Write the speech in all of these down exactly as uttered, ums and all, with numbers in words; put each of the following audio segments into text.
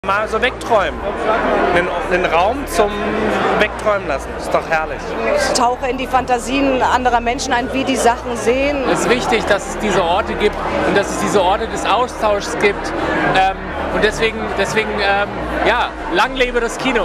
Mal so wegträumen. Den, den Raum zum Wegträumen lassen. Ist doch herrlich. Ich tauche in die Fantasien anderer Menschen ein, wie die Sachen sehen. Es ist wichtig, dass es diese Orte gibt und dass es diese Orte des Austauschs gibt. Ähm, und deswegen, deswegen ähm, ja, lang lebe das Kino.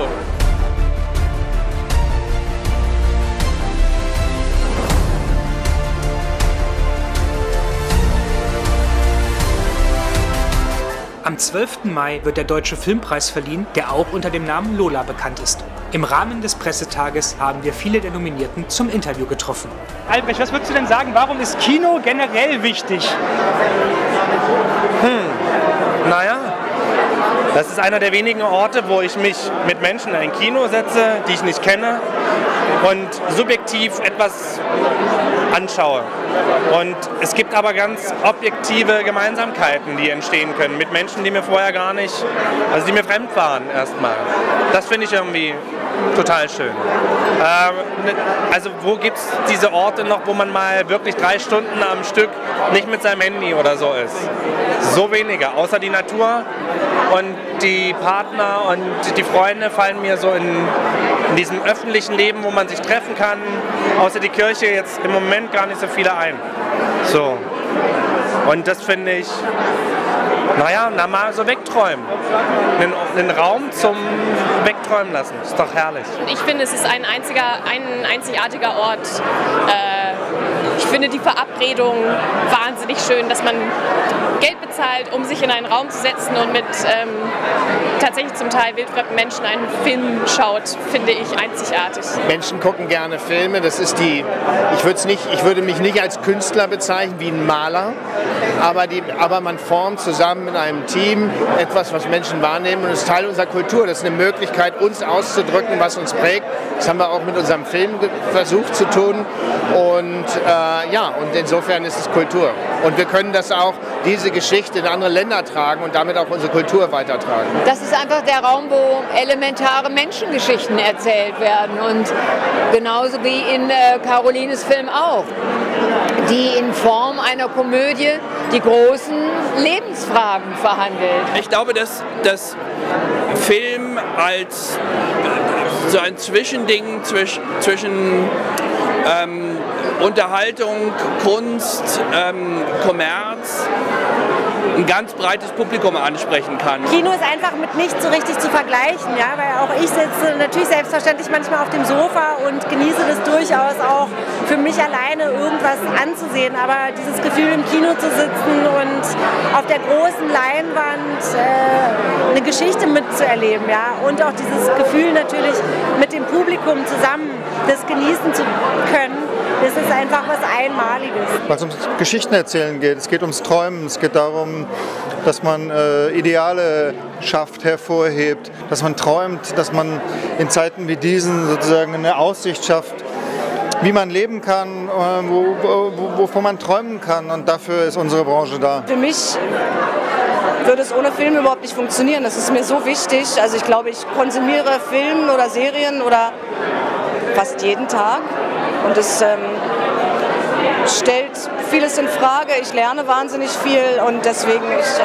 Am zwölften Mai wird der Deutsche Filmpreis verliehen, der auch unter dem Namen Lola bekannt ist. Im Rahmen des Pressetages haben wir viele der Nominierten zum Interview getroffen. Albrecht, was würdest du denn sagen, warum ist Kino generell wichtig? Hm, naja, das ist einer der wenigen Orte, wo ich mich mit Menschen in ein Kino setze, die ich nicht kenne und subjektiv etwas anschaue. Und es gibt aber ganz objektive Gemeinsamkeiten, die entstehen können mit Menschen, die mir vorher gar nicht, also die mir fremd waren erstmal. Das finde ich irgendwie total schön. Ähm, also wo gibt es diese Orte noch, wo man mal wirklich drei Stunden am Stück nicht mit seinem Handy oder so ist? So weniger, außer die Natur und die Partner und die Freunde fallen mir so in, in diesem öffentlichen Leben, wo man sich treffen kann, außer die Kirche jetzt im Moment gar nicht so viele ein. So. Und das finde ich, naja, na mal so wegträumen. Den, den Raum zum Wegträumen lassen. Ist doch herrlich. Ich finde, es ist ein einziger, ein einzigartiger Ort. Äh, ich finde die Verabredung wahnsinnig schön, dass man Geld bezahlt, um sich in einen Raum zu setzen und mit ähm, tatsächlich zum Teil wildfremden Menschen einen Film schaut, finde ich einzigartig. Menschen gucken gerne Filme, das ist die, ich, würd's nicht, ich würde mich nicht als Künstler bezeichnen, wie ein Maler, aber, die, aber man formt zusammen in einem Team etwas, was Menschen wahrnehmen und es ist Teil unserer Kultur. Das ist eine Möglichkeit, uns auszudrücken, was uns prägt. Das haben wir auch mit unserem Film versucht zu tun und äh, ja, und insofern ist es Kultur. Und wir können das auch, diese Geschichte in andere Länder tragen und damit auch unsere Kultur weitertragen. Das ist einfach der Raum, wo elementare Menschengeschichten erzählt werden und genauso wie in äh, Carolines Film auch, die in Form einer Komödie die großen Lebensfragen verhandelt. Ich glaube, dass das Film als so ein Zwischending zwisch, zwischen ähm, Unterhaltung, Kunst, ähm, Kommerz ein ganz breites Publikum ansprechen kann. Kino ist einfach mit nichts so richtig zu vergleichen, ja, weil auch ich sitze natürlich selbstverständlich manchmal auf dem Sofa und genieße das durchaus auch für mich alleine irgendwas anzusehen, aber dieses Gefühl im Kino zu sitzen und auf der großen Leinwand äh, eine Geschichte mitzuerleben, ja, und auch dieses Gefühl natürlich mit dem Publikum zusammen das genießen zu können. Das ist einfach was Einmaliges. Weil es ums Geschichten erzählen geht, es geht ums Träumen, es geht darum, dass man äh, Ideale schafft, hervorhebt, dass man träumt, dass man in Zeiten wie diesen sozusagen eine Aussicht schafft, wie man leben kann, äh, wo, wo, wovon man träumen kann, und dafür ist unsere Branche da. Für mich würde es ohne Film überhaupt nicht funktionieren, das ist mir so wichtig. Also ich glaube, ich konsumiere Filme oder Serien oder fast jeden Tag. Und es ähm, stellt vieles in Frage. Ich lerne wahnsinnig viel und deswegen ich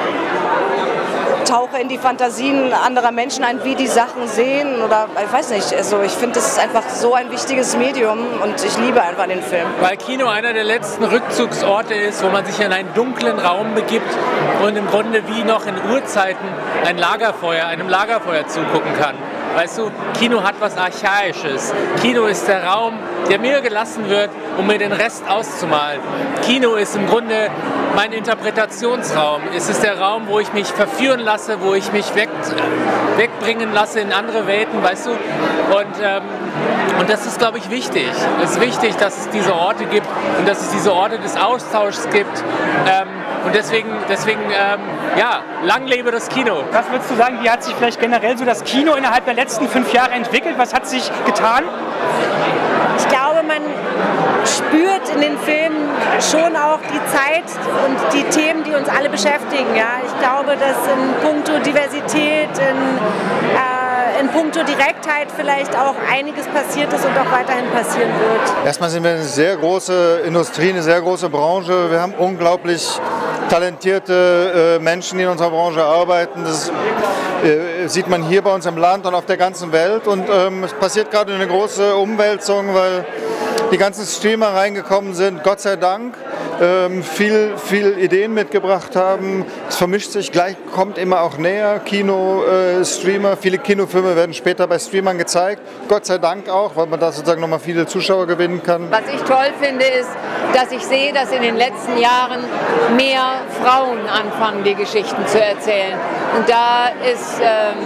ähm, tauche in die Fantasien anderer Menschen ein, wie die Sachen sehen oder ich weiß nicht. Also ich finde, das ist einfach so ein wichtiges Medium und ich liebe einfach den Film. Weil Kino einer der letzten Rückzugsorte ist, wo man sich in einen dunklen Raum begibt und im Grunde wie noch in Urzeiten ein Lagerfeuer, einem Lagerfeuer zugucken kann. Weißt du, Kino hat was Archaisches. Kino ist der Raum, der mir gelassen wird, um mir den Rest auszumalen. Kino ist im Grunde mein Interpretationsraum. Es ist der Raum, wo ich mich verführen lasse, wo ich mich weg, wegbringen lasse in andere Welten, weißt du? Und, ähm, und das ist, glaube ich, wichtig. Es ist wichtig, dass es diese Orte gibt und dass es diese Orte des Austauschs gibt. Ähm, Und deswegen, deswegen ähm, ja, lang lebe das Kino. Was würdest du sagen, wie hat sich vielleicht generell so das Kino innerhalb der letzten fünf Jahre entwickelt? Was hat sich getan? Ich glaube, man spürt in den Filmen schon auch die Zeit und die Themen, die uns alle beschäftigen. Ja? Ich glaube, dass in puncto Diversität, in, äh, in puncto Direktheit vielleicht auch einiges passiert ist und auch weiterhin passieren wird. Erstmal sind wir eine sehr große Industrie, eine sehr große Branche. Wir haben unglaublich talentierte äh, Menschen, die in unserer Branche arbeiten. Das äh, sieht man hier bei uns im Land und auf der ganzen Welt. Und ähm, es passiert gerade eine große Umwälzung, weil die ganzen Streamer reingekommen sind, Gott sei Dank, ähm, viel, viel Ideen mitgebracht haben. Es vermischt sich, gleich kommt immer auch näher, Kino, äh, Streamer. Viele Kinofilme werden später bei Streamern gezeigt, Gott sei Dank auch, weil man da sozusagen nochmal viele Zuschauer gewinnen kann. Was ich toll finde, ist, dass ich sehe, dass in den letzten Jahren mehr Frauen anfangen, die Geschichten zu erzählen. Und da ist, ähm,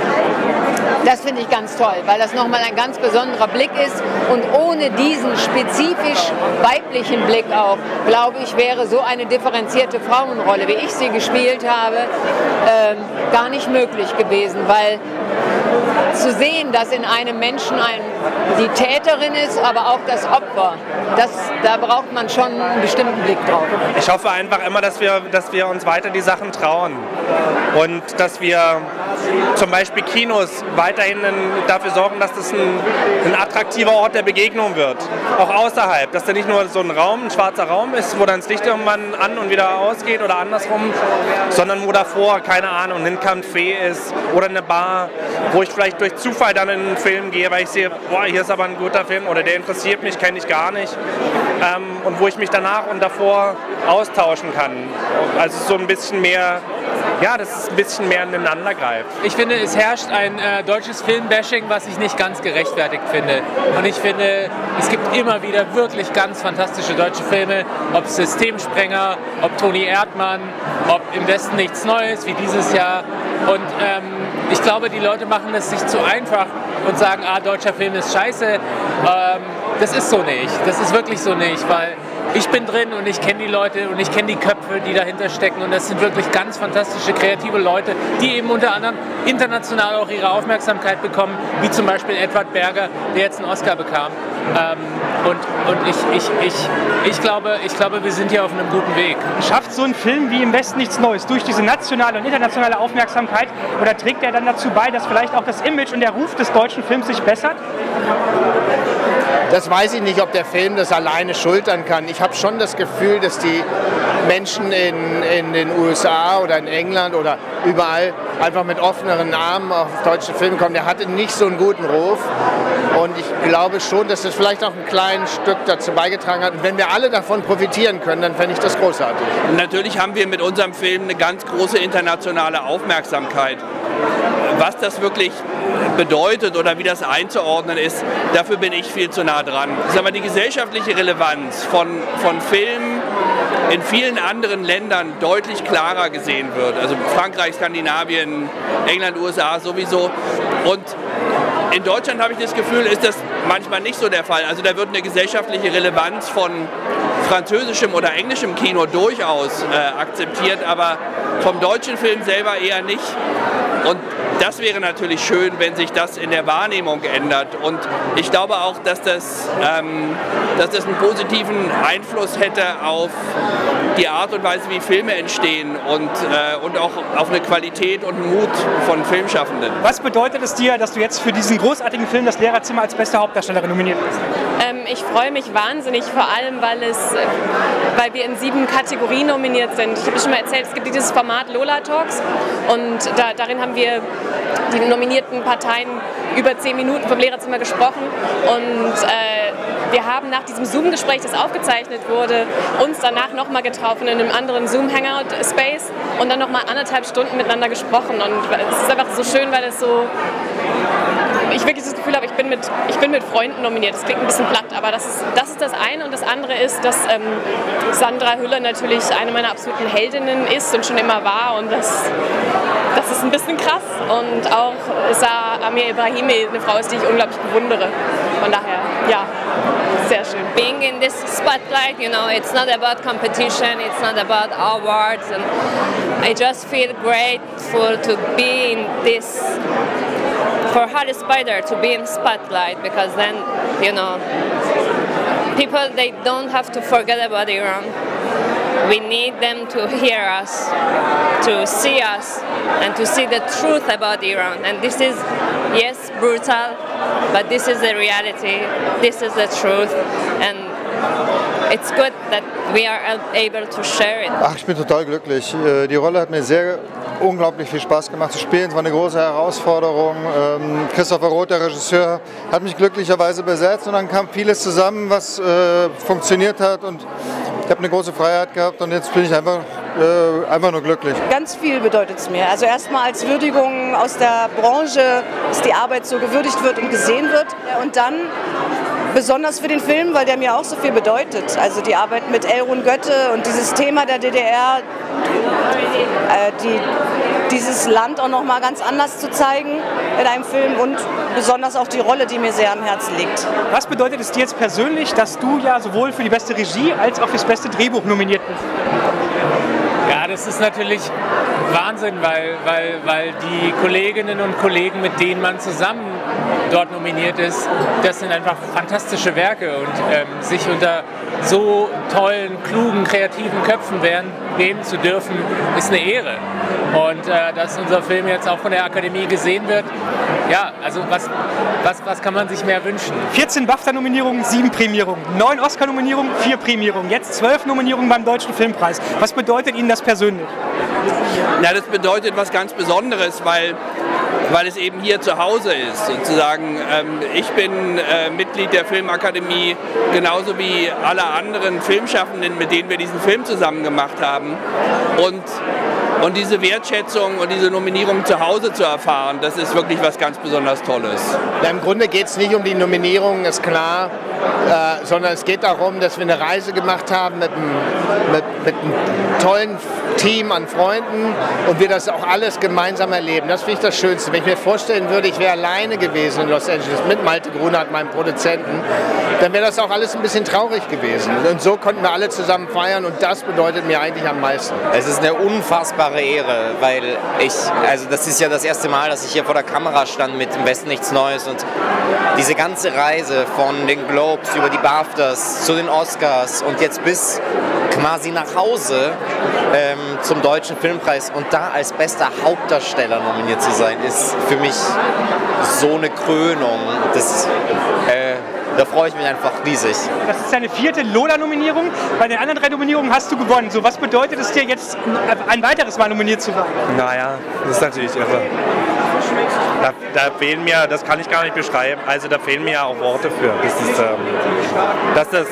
das finde ich ganz toll, weil das nochmal ein ganz besonderer Blick ist. Und ohne diesen spezifisch weiblichen Blick auch, glaube ich, wäre so eine differenzierte Frauenrolle, wie ich sie gespielt habe, ähm, gar nicht möglich gewesen, weil zu sehen, dass in einem Menschen ein, die Täterin ist, aber auch das Opfer, das, da braucht man schon einen bestimmten Blick drauf. Ich hoffe einfach immer, dass wir, dass wir uns weiter die Sachen trauen und dass wir zum Beispiel Kinos weiterhin dafür sorgen, dass das ein, ein attraktiver Ort der Begegnung wird, auch außerhalb, dass da nicht nur so ein Raum, ein schwarzer Raum ist, wo dann das Licht irgendwann an und wieder ausgeht oder andersrum, sondern wo davor, keine Ahnung, ein Café ist oder eine Bar, wo ich vielleicht durch Zufall dann in einen Film gehe, weil ich sehe, boah, hier ist aber ein guter Film oder der interessiert mich, kenne ich gar nicht, ähm, und wo ich mich danach und davor austauschen kann. Also so ein bisschen mehr, ja, dass es ein bisschen mehr ineinander greift. Ich finde, es herrscht ein äh, deutsches Filmbashing, was ich nicht ganz gerechtfertigt finde. Und ich finde, es gibt immer wieder wirklich ganz fantastische deutsche Filme, ob Systemsprenger, ob Toni Erdmann, ob Im Westen nichts Neues, wie dieses Jahr. Und ähm, ich glaube, die Leute machen es sich zu einfach und sagen, ah, deutscher Film ist scheiße. Ähm, das ist so nicht. Das ist wirklich so nicht, weil ich bin drin und ich kenne die Leute und ich kenne die Köpfe, die dahinter stecken, und das sind wirklich ganz fantastische, kreative Leute, die eben unter anderem international auch ihre Aufmerksamkeit bekommen, wie zum Beispiel Edward Berger, der jetzt einen Oscar bekam. Ähm, und und ich, ich, ich, ich, glaube, ich glaube, wir sind hier auf einem guten Weg. Schafft so ein Film wie Im Westen nichts Neues durch diese nationale und internationale Aufmerksamkeit, oder trägt er dann dazu bei, dass vielleicht auch das Image und der Ruf des deutschen Films sich bessert? Das weiß ich nicht, ob der Film das alleine schultern kann. Ich habe schon das Gefühl, dass die Menschen in, in den U S A oder in England oder überall einfach mit offeneren Armen auf deutsche Filme kommen. Der hatte nicht so einen guten Ruf. Und ich glaube schon, dass das vielleicht auch ein kleines Stück dazu beigetragen hat. Und wenn wir alle davon profitieren können, dann fände ich das großartig. Natürlich haben wir mit unserem Film eine ganz große internationale Aufmerksamkeit. Was das wirklich bedeutet oder wie das einzuordnen ist, dafür bin ich viel zu nah dran. Ich sag mal, die gesellschaftliche Relevanz von, von Filmen in vielen anderen Ländern deutlich klarer gesehen wird. Also Frankreich, Skandinavien, England, U S A sowieso. Und in Deutschland habe ich das Gefühl, ist das manchmal nicht so der Fall. Also da wird eine gesellschaftliche Relevanz von französischem oder englischem Kino durchaus äh, akzeptiert, aber vom deutschen Film selber eher nicht. Und das wäre natürlich schön, wenn sich das in der Wahrnehmung ändert. Und ich glaube auch, dass das, ähm, dass das einen positiven Einfluss hätte auf die Art und Weise, wie Filme entstehen und, äh, und auch auf eine Qualität und Mut von Filmschaffenden. Was bedeutet es dir, dass du jetzt für diesen großartigen Film Das Lehrerzimmer als beste Hauptdarstellerin nominiert bist? Ähm, ich freue mich wahnsinnig, vor allem, weil, es, weil wir in sieben Kategorien nominiert sind. Ich habe schon mal erzählt, es gibt dieses Format Lola Talks, und da, darin haben wir die nominierten Parteien über zehn Minuten vom Lehrerzimmer gesprochen, und äh, wir haben nach diesem Zoom-Gespräch, das aufgezeichnet wurde, uns danach nochmal getroffen in einem anderen Zoom-Hangout-Space und dann nochmal anderthalb Stunden miteinander gesprochen, und es ist einfach so schön, weil es so, ich wirklich das Gefühl habe, ich bin mit, ich bin mit Freunden nominiert. Das klingt ein bisschen platt, aber das ist, das ist das eine. Und das andere ist, dass ähm, Sandra Hüller natürlich eine meiner absoluten Heldinnen ist und schon immer war. Und das, das ist ein bisschen krass. Und auch Sa Amir Ibrahimi eine Frau ist, die ich unglaublich bewundere. Von daher, ja, sehr schön. Being in this spotlight, you know, it's not about competition, it's not about awards. And I just feel grateful to be in this, for Holly Spider to be in spotlight, because then, you know, people, they don't have to forget about Iran. We need them to hear us, to see us, and to see the truth about Iran. And this is, yes, brutal, but this is the reality, this is the truth. And it's good that we are able to share it. Ach, ich bin total glücklich. Die Rolle hat mir sehr unglaublich viel Spaß gemacht zu spielen. Es war eine große Herausforderung. Christopher Roth, der Regisseur, hat mich glücklicherweise besetzt und dann kam vieles zusammen, was äh, funktioniert hat und ich habe eine große Freiheit gehabt und jetzt bin ich einfach, äh, einfach nur glücklich. Ganz viel bedeutet es mir. Also erstmal als Würdigung aus der Branche, dass die Arbeit so gewürdigt wird und gesehen wird und dann besonders für den Film, weil der mir auch so viel bedeutet. Also die Arbeit mit Elrun Götte und dieses Thema der D D R, äh, die, dieses Land auch noch mal ganz anders zu zeigen in einem Film und besonders auch die Rolle, die mir sehr am Herzen liegt. Was bedeutet es dir jetzt persönlich, dass du ja sowohl für die beste Regie als auch für das beste Drehbuch nominiert bist? Ja, das ist natürlich Wahnsinn, weil, weil, weil die Kolleginnen und Kollegen, mit denen man zusammen dort nominiert ist, das sind einfach fantastische Werke und ähm, sich unter so tollen, klugen, kreativen Köpfen werden, geben zu dürfen, ist eine Ehre. Und äh, dass unser Film jetzt auch von der Akademie gesehen wird, ja, also was, was, was kann man sich mehr wünschen? vierzehn BAFTA-Nominierungen, sieben Prämierungen, neun Oscar-Nominierungen, vier Prämierungen, jetzt zwölf Nominierungen beim Deutschen Filmpreis. Was bedeutet Ihnen das persönlich? Ja, das bedeutet was ganz Besonderes, weil, weil es eben hier zu Hause ist. Sozusagen, ähm, ich bin äh, Mitglied der Filmakademie, genauso wie alle anderen Filmschaffenden, mit denen wir diesen Film zusammen gemacht haben. Und Und diese Wertschätzung und diese Nominierung zu Hause zu erfahren, das ist wirklich was ganz besonders Tolles. Ja, im Grunde geht es nicht um die Nominierung, ist klar, äh, sondern es geht darum, dass wir eine Reise gemacht haben mit einem, mit, mit einem tollen Team an Freunden und wir das auch alles gemeinsam erleben. Das finde ich das Schönste. Wenn ich mir vorstellen würde, ich wäre alleine gewesen in Los Angeles mit Malte Grunert, meinem Produzenten, dann wäre das auch alles ein bisschen traurig gewesen. Und so konnten wir alle zusammen feiern und das bedeutet mir eigentlich am meisten. Es ist eine unfassbare Ehre, weil ich, also das ist ja das erste Mal, dass ich hier vor der Kamera stand mit Im Westen nichts Neues und diese ganze Reise von den Globes über die BAFTAs zu den Oscars und jetzt bis quasi nach Hause ähm, zum Deutschen Filmpreis und da als bester Hauptdarsteller nominiert zu sein, ist für mich so eine Krönung. Das, äh, Da freue ich mich einfach riesig. Das ist deine vierte Lola-Nominierung. Bei den anderen drei Nominierungen hast du gewonnen. So, was bedeutet es dir jetzt, ein weiteres Mal nominiert zu sein? Naja, das ist natürlich irre. Da, da fehlen mir, das kann ich gar nicht beschreiben, also da fehlen mir auch Worte für. Das, ist, ähm, dass das,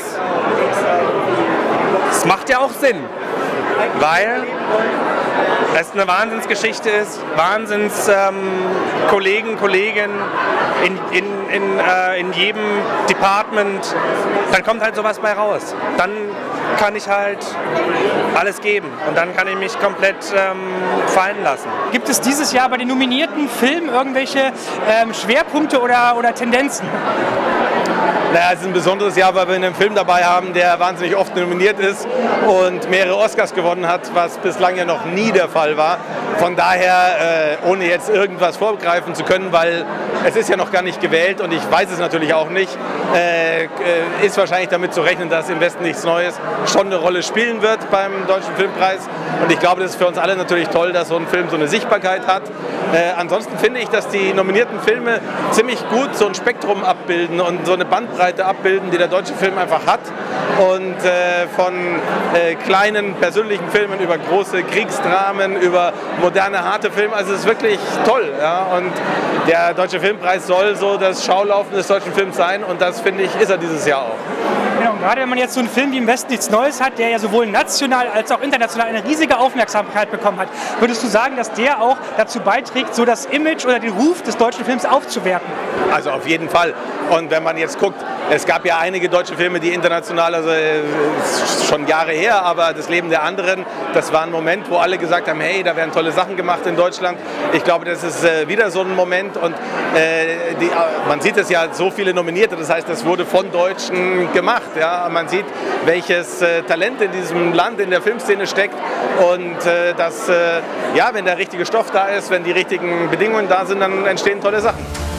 das macht ja auch Sinn, weil es eine Wahnsinnsgeschichte ist, Wahnsinns ähm, Kollegen, Kolleginnen in, in, in, äh, in jedem Department, dann kommt halt sowas bei raus. Dann kann ich halt alles geben und dann kann ich mich komplett ähm, fallen lassen. Gibt es dieses Jahr bei den nominierten Filmen irgendwelche ähm, Schwerpunkte oder, oder Tendenzen? Naja, es ist ein besonderes Jahr, weil wir einen Film dabei haben, der wahnsinnig oft nominiert ist und mehrere Oscars gewonnen hat, was bislang ja noch nie der Fall war. Von daher, äh, ohne jetzt irgendwas vorgreifen zu können, weil es ist ja noch gar nicht gewählt und ich weiß es natürlich auch nicht, äh, ist wahrscheinlich damit zu rechnen, dass Im Westen nichts Neues schon eine Rolle spielen wird beim Deutschen Filmpreis. Und ich glaube, das ist für uns alle natürlich toll, dass so ein Film so eine Sichtbarkeit hat. Äh, ansonsten finde ich, dass die nominierten Filme ziemlich gut so ein Spektrum abbilden und so eine Bandbreite abbilden, die der deutsche Film einfach hat. Und äh, von äh, kleinen persönlichen Filmen über große Kriegsdramen, über moderne, harte Filme. Also es ist wirklich toll. Ja? Und der Deutsche Filmpreis soll so das Schaulaufen des deutschen Films sein. Und das, finde ich, ist er dieses Jahr auch. Genau, gerade wenn man jetzt so einen Film wie Im Westen nichts Neues hat, der ja sowohl national als auch international eine riesige Aufmerksamkeit bekommen hat, würdest du sagen, dass der auch dazu beiträgt, so das Image oder den Ruf des deutschen Films aufzuwerten? Also auf jeden Fall. Und wenn man jetzt guckt, es gab ja einige deutsche Filme, die international, also schon Jahre her, aber Das Leben der anderen, das war ein Moment, wo alle gesagt haben, hey, da werden tolle Sachen gemacht in Deutschland. Ich glaube, das ist äh, wieder so ein Moment und äh, die, man sieht es ja, so viele Nominierte, das heißt, das wurde von Deutschen gemacht. Ja? Man sieht, welches äh, Talent in diesem Land, in der Filmszene steckt und äh, dass, äh, ja, wenn der richtige Stoff da ist, wenn die richtigen Bedingungen da sind, dann entstehen tolle Sachen.